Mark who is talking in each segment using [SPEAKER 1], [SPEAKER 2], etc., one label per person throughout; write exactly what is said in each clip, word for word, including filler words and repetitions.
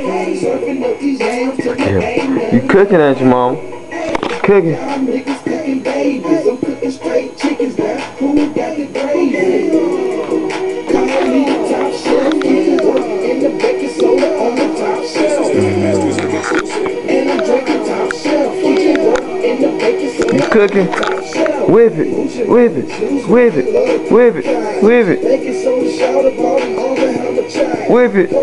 [SPEAKER 1] Yeah. You cooking at your mom? Cooking. You cooking? Whip it, whip it, whip it, whip it, whip it. Whip it.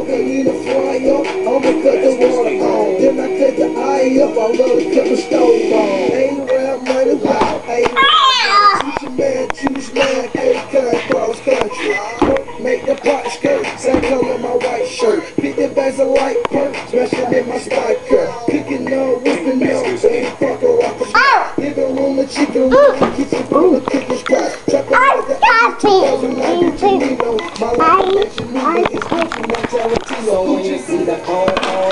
[SPEAKER 2] Make the pot skirt, same color my white shirt. fifty bags of light perk, smashing in my spiker. Kicking no, whipping no, ain't fucking rock a living room, a chicken room, kitchen full of chicken scratch. Trapping like the eighty-two thousand nineteen. My life is moving, it's pushing my Tarantino. When you see the phone call,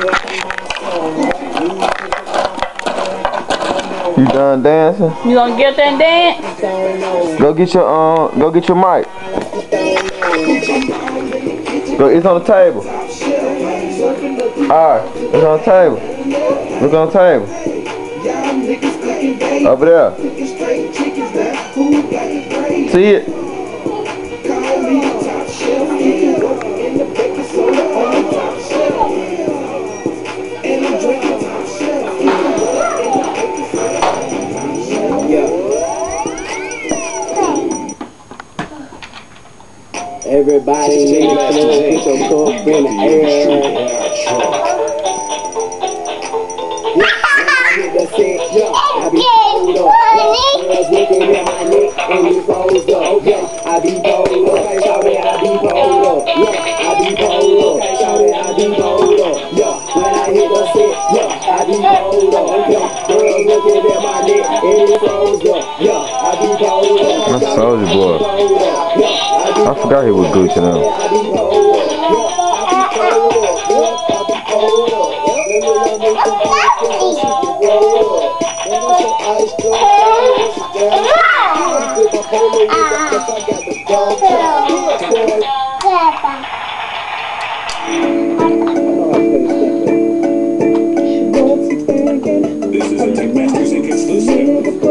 [SPEAKER 1] You done dancing?
[SPEAKER 3] You gonna get that dance?
[SPEAKER 1] Go get your um, go get your mic. Go, it's on the table. Alright, it's on the table. Look on the table. Over there. See it?
[SPEAKER 2] Everybody in the club, put your cup in the air. I be pulled up, girls looking at my neck and you froze up. Yeah, I be pulled up, shawty, I be pulled up. Yeah, I be pulled up, shawty, I be pulled up. Yeah, when I hit the set, yeah, I be pulled up. Yeah, girls looking at my neck and you froze up. Yeah, I be pulled up.
[SPEAKER 1] That's Soulja Boy. I forgot he was Gucci now.
[SPEAKER 4] This is a Tech Masters Incorporated exclusive.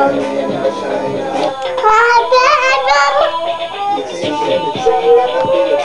[SPEAKER 5] Thank you.